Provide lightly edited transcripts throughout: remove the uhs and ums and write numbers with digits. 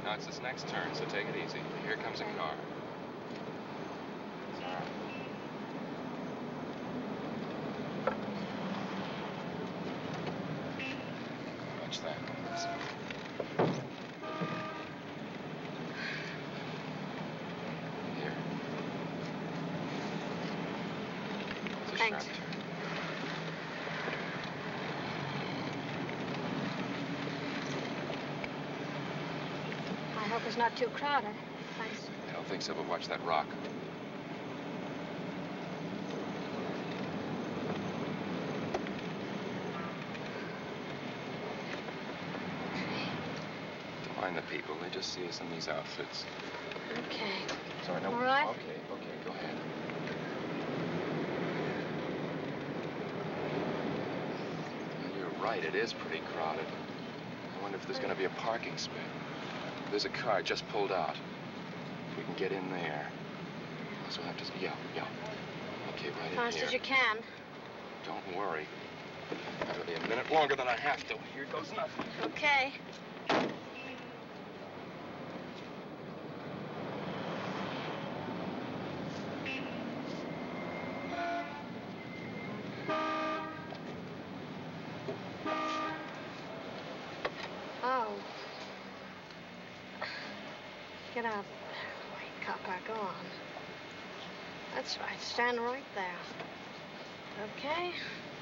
Now it's this next turn, so take it easy. Here comes a car. Watch that. Here. It's a Thanks. sharp turn. I hope it's not too crowded. Thanks. I don't think so, but watch that rock. Don't mind the people. They just see us in these outfits. Okay. Sorry, no. All right. Okay, go ahead. You're right, it is pretty crowded. I wonder if there's going to be a parking spot. There's a car just pulled out. If we can get in there. So we'll have to... Yeah. Okay, right in Fast here. as you can. Don't worry. It'll be a minute longer than I have to. Here goes nothing. Okay. Oh. Get out. Wait, copper, go on. That's right. Stand right there. Okay.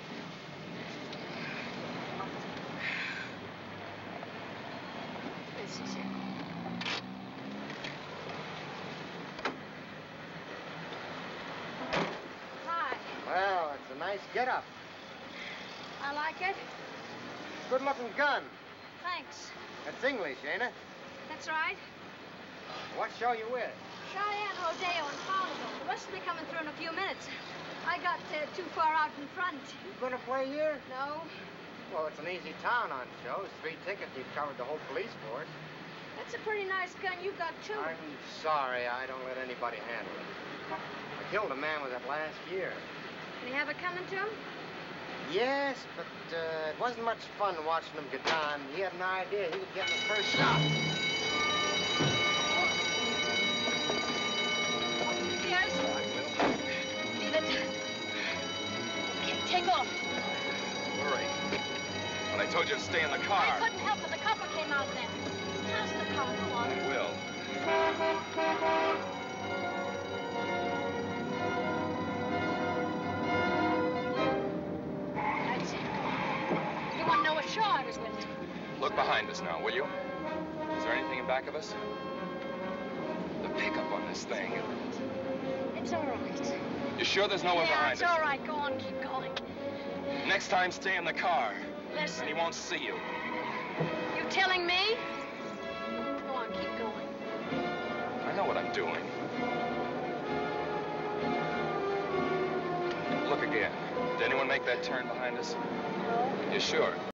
This is it. Hi. Well, it's a nice get-up. I like it. Good-looking gun. Thanks. That's English, ain't it? That's right. What show you with? Cheyenne, Rodeo, and Carnival. The rest will be coming through in a few minutes. I got too far out in front. You gonna play here? No. Well, it's an easy town on shows. 3 tickets, you've covered the whole police force. That's a pretty nice gun you got, too. I'm sorry, I don't let anybody handle it. I killed a man with it last year. Can you have it coming to him? Yes, but it wasn't much fun watching him get down. He had an idea he could get in the first shot. Yes. Leave it. Okay, take off. Hurry. But I told you to stay in the car. I couldn't help it. The copper came out then. Pass the car. Go on. I will. That's it. You want to know what show I was with? Look behind us now, will you? Is there anything in back of us? The pickup on this thing. It's all right. You sure there's no one Yeah, behind it's us? all right. Go on. Keep going. Next time, stay in the car. Listen. And he won't see you. You telling me? Go on. Keep going. I know what I'm doing. Look again. Did anyone make that turn behind us? No. You sure?